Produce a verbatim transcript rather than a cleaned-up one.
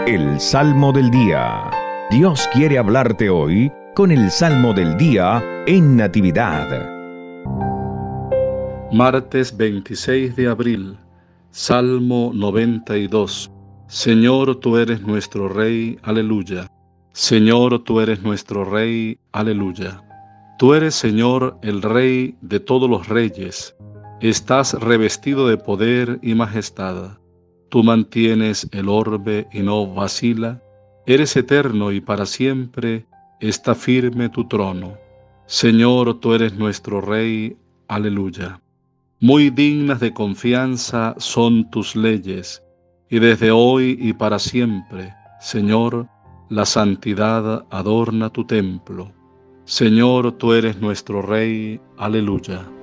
El Salmo del Día. Dios quiere hablarte hoy con el Salmo del Día en Natividad. Martes veintiséis de abril, Salmo noventa y dos. Señor, tú eres nuestro Rey, aleluya. Señor, tú eres nuestro Rey, aleluya. Tú eres, Señor, el Rey de todos los reyes. Estás revestido de poder y majestad. Tú mantienes el orbe y no vacila. Eres eterno y para siempre está firme tu trono. Señor, tú eres nuestro Rey, aleluya. Muy dignas de confianza son tus leyes, y desde hoy y para siempre, Señor, la santidad adorna tu templo. Señor, tú eres nuestro Rey, aleluya.